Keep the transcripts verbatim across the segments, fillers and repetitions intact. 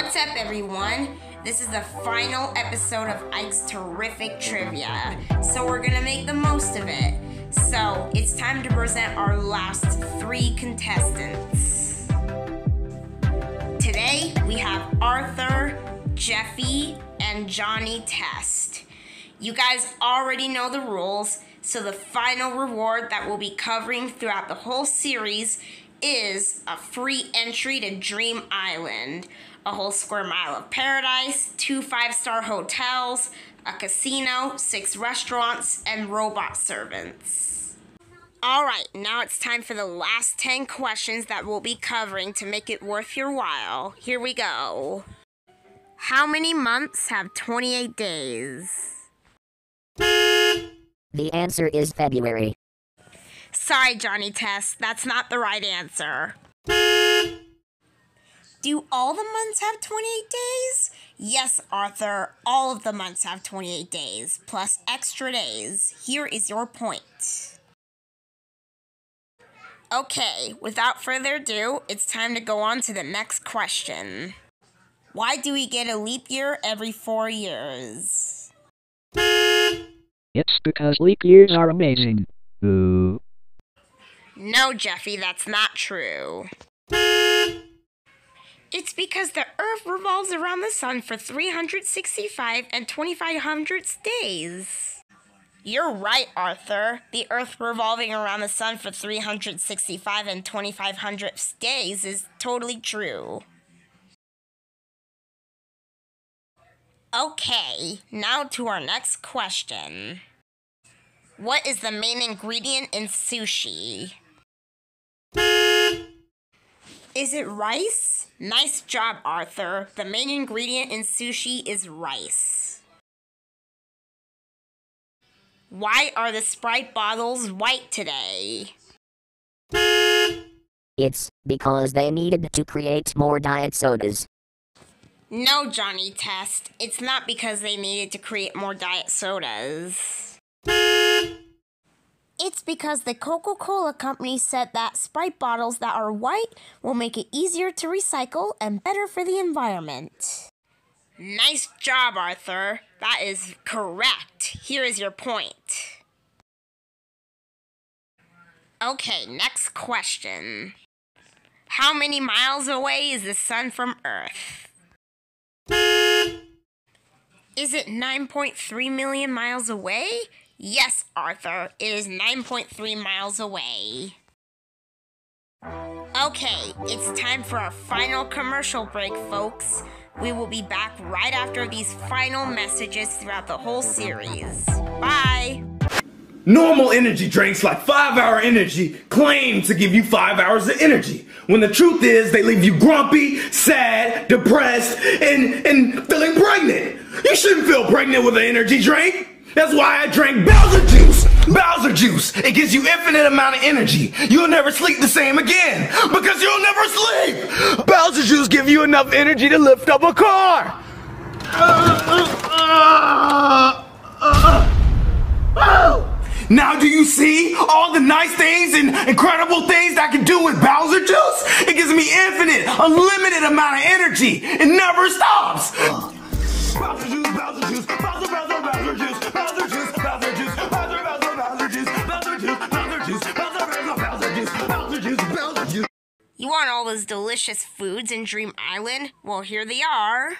What's up, everyone? This is the final episode of Ike's Terrific Trivia, so we're gonna make the most of it. So, it's time to present our last three contestants. Today, we have Arthur, Jeffy, and Johnny Test. You guys already know the rules, so the final reward that we'll be covering throughout the whole series is a free entry to Dream Island, a whole square mile of paradise, two five-star hotels, a casino, six restaurants, and robot servants. Alright, now it's time for the last ten questions that we'll be covering to make it worth your while. Here we go. How many months have twenty-eight days? The answer is February. Sorry, Johnny Test, that's not the right answer. Do all the months have twenty-eight days? Yes, Arthur, all of the months have twenty-eight days, plus extra days. Here is your point. Okay, without further ado, it's time to go on to the next question. Why do we get a leap year every four years? It's because leap years are amazing. Ooh. No, Jeffy, that's not true. It's because the Earth revolves around the sun for three hundred sixty-five and twenty-five hundredths days. You're right, Arthur. The Earth revolving around the sun for three hundred sixty-five and twenty-five hundredths days is totally true. Okay, now to our next question. What is the main ingredient in sushi? Is it rice? Nice job, Arthur. The main ingredient in sushi is rice. Why are the Sprite bottles white today? It's because they needed to create more diet sodas. No, Johnny Test. It's not because they needed to create more diet sodas. It's because the Coca-Cola company said that Sprite bottles that are white will make it easier to recycle and better for the environment. Nice job, Arthur. That is correct. Here is your point. Okay, next question. How many miles away is the sun from Earth? Is it nine point three million miles away? Yes, Arthur, it is nine point three miles away. Okay, it's time for our final commercial break, folks. We will be back right after these final messages throughout the whole series. Bye! Normal energy drinks like five hour Energy claim to give you five hours of energy, when the truth is they leave you grumpy, sad, depressed, and, and feeling pregnant. You shouldn't feel pregnant with an energy drink. That's why I drank Bowser Juice. Bowser Juice. It gives you infinite amount of energy. You'll never sleep the same again because you'll never sleep. Bowser Juice give you enough energy to lift up a car. Now do you see all the nice things and incredible things that I can do with Bowser Juice? It gives me infinite, unlimited amount of energy. It never stops. Bowser Juice, Bowser Juice, Bowser, Bowser, Bowser Juice, Bowser Juice, Bowser Juice, Bowser, Bowser, Bowser Juice, Bowser Juice, Bowser Juice, Bowser, Bowser, Bowser Juice, Bowser Juice, Bowser Juice. You want all those delicious foods in Dream Island? Well, here they are.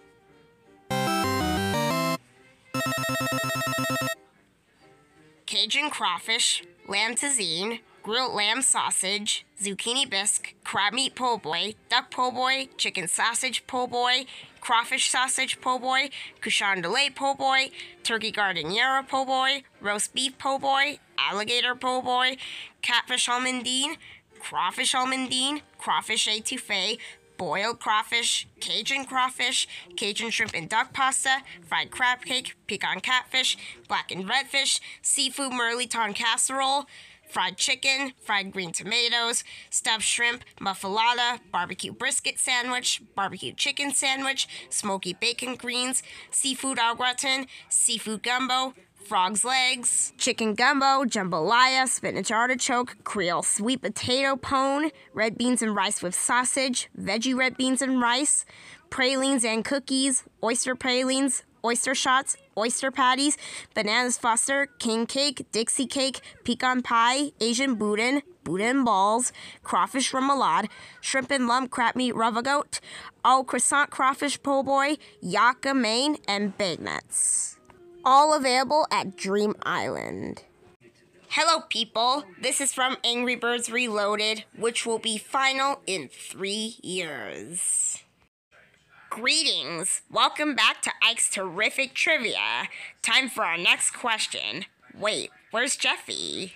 Cajun crawfish, lamb tagine, grilled lamb sausage, zucchini bisque, crab meat po' boy, duck po' boy, chicken sausage po' boy, crawfish sausage po' boy, cochon de lait po' boy, turkey gardeniera po' boy, roast beef po' boy, alligator po' boy, catfish almondine, crawfish almondine, crawfish etouffee, boiled crawfish, Cajun crawfish, Cajun shrimp and duck pasta, fried crab cake, pecan catfish, blackened redfish, seafood merliton casserole, fried chicken, fried green tomatoes, stuffed shrimp, muffalata, barbecue brisket sandwich, barbecue chicken sandwich, smoky bacon greens, seafood au gratin, seafood gumbo, frog's legs, chicken gumbo, jambalaya, spinach artichoke, Creole sweet potato pone, red beans and rice with sausage, veggie red beans and rice, pralines and cookies, oyster pralines, oyster shots, oyster patties, bananas foster, king cake, Dixie cake, pecan pie, Asian boudin, boudin balls, crawfish remoulade, shrimp and lump crab meat ravagote, au croissant crawfish po' boy, yakka main, and bagnuts. All available at Dream Island. Hello people, this is from Angry Birds Reloaded, which will be final in three years. Greetings! Welcome back to Ike's Terrific Trivia. Time for our next question. Wait, where's Jeffy?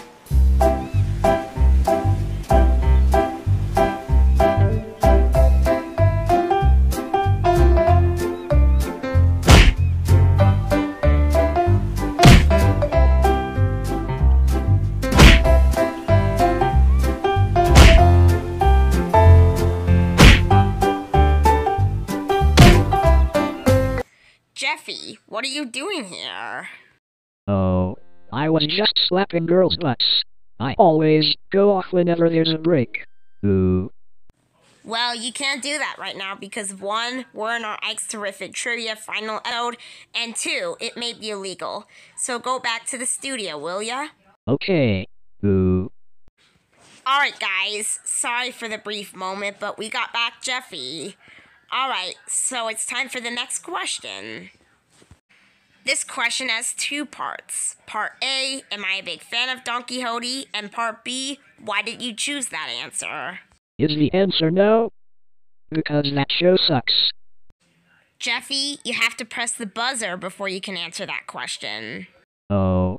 Jeffy, what are you doing here? Oh, I was just slapping girls' butts. I always go off whenever there's a break. Ooh. Well, you can't do that right now because one, we're in our Ike's Terrific Trivia final episode, and two, it may be illegal. So go back to the studio, will ya? Okay. Ooh. Alright guys, sorry for the brief moment, but we got back Jeffy. Alright, so it's time for the next question. This question has two parts. Part A, am I a big fan of Don Quixote? And part B, why did you choose that answer? Is the answer no? Because that show sucks. Jeffy, you have to press the buzzer before you can answer that question. Oh.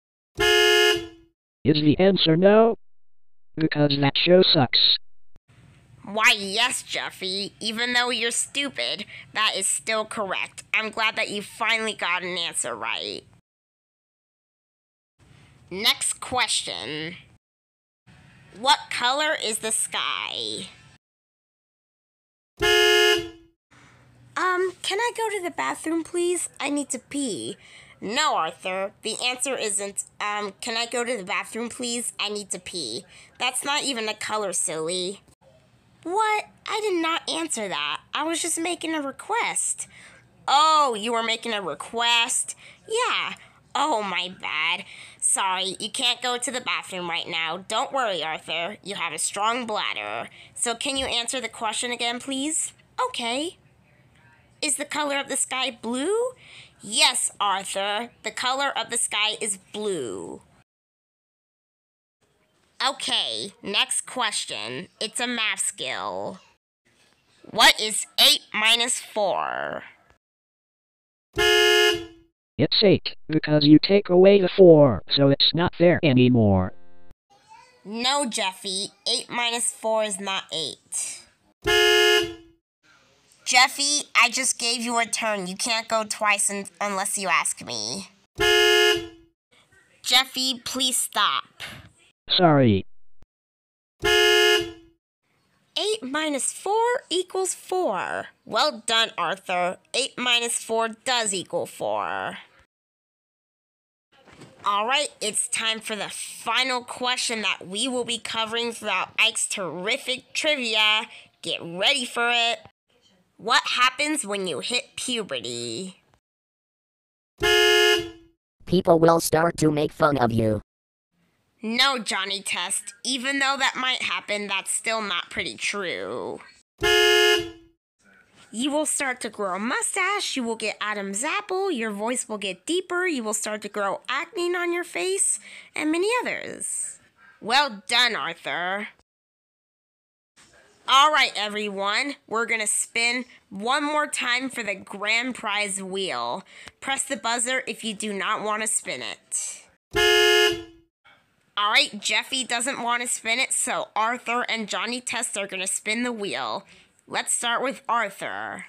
Is the answer no? Because that show sucks. Why, yes, Jeffy. Even though you're stupid, that is still correct. I'm glad that you finally got an answer right. Next question. What color is the sky? Um, can I go to the bathroom, please? I need to pee. No, Arthur. The answer isn't, um, can I go to the bathroom, please? I need to pee. That's not even a color, silly. What? I did not answer that. I was just making a request. Oh, you were making a request? Yeah. Oh, my bad. Sorry, you can't go to the bathroom right now. Don't worry, Arthur. You have a strong bladder. So can you answer the question again, please? Okay. Is the color of the sky blue? Yes, Arthur. The color of the sky is blue. Okay, next question. It's a math skill. What is eight minus four? It's eight, because you take away the four, so it's not there anymore. No, Jeffy. eight minus four is not eight. Jeffy, I just gave you a turn. You can't go twice un- unless you ask me. Jeffy, please stop. Sorry. eight minus four equals four. Well done, Arthur. eight minus four does equal four. Alright, it's time for the final question that we will be covering throughout Ike's Terrific Trivia. Get ready for it. What happens when you hit puberty? People will start to make fun of you. No, Johnny Test. Even though that might happen, that's still not pretty true. You will start to grow a mustache, you will get Adam's apple, your voice will get deeper, you will start to grow acne on your face, and many others. Well done, Arthur. Alright, everyone, we're gonna spin one more time for the grand prize wheel. Press the buzzer if you do not want to spin it. Alright, Jeffy doesn't want to spin it, so Arthur and Johnny Test are gonna spin the wheel. Let's start with Arthur.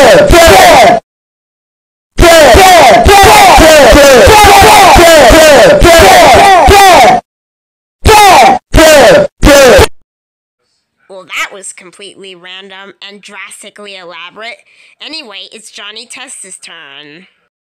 Well, that was completely random and drastically elaborate. Anyway, it's Johnny Test's turn.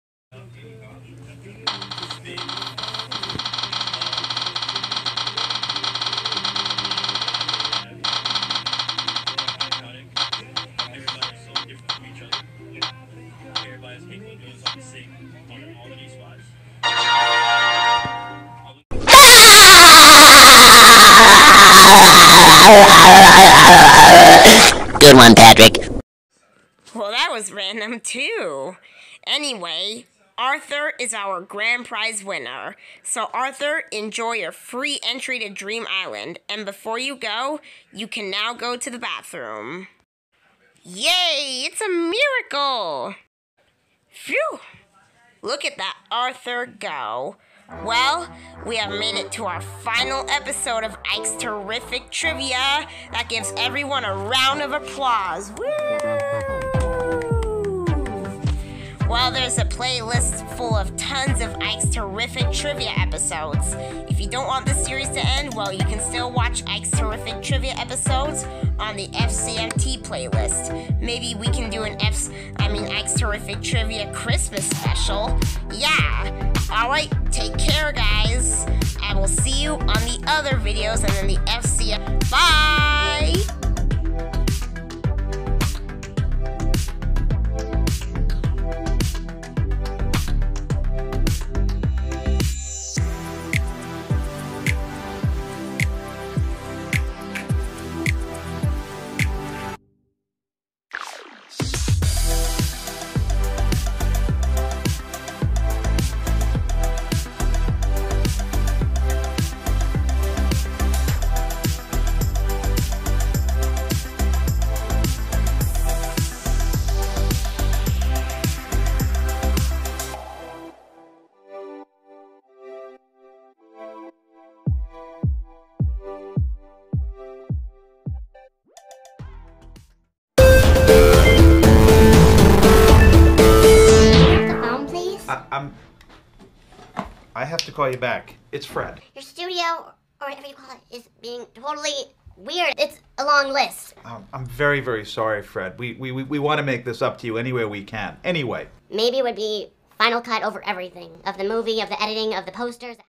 Good one, Patrick. Well, that was random too. Anyway, Arthur is our grand prize winner. So Arthur, enjoy your free entry to Dream Island. And before you go, you can now go to the bathroom. Yay! It's a miracle! Phew! Look at that Arthur go. Well, we have made it to our final episode of Ike's Terrific Trivia. That gives everyone a round of applause. Woo! Well, there's a playlist full of tons of Ike's Terrific Trivia episodes. If you don't want this series to end, well, you can still watch Ike's Terrific Trivia episodes on the F C M T playlist. Maybe we can do an F, I mean Ike's Terrific Trivia Christmas special. Yeah. Alright, take care, guys. I will see you on the other videos and then the F C M. Bye! I'm... I have to call you back. It's Fred. Your studio, or whatever you call it, is being totally weird. It's a long list. Um, I'm very, very sorry, Fred. We, we, we, we want to make this up to you any way we can. Anyway. Maybe it would be Final Cut over everything. Of the movie, of the editing, of the posters.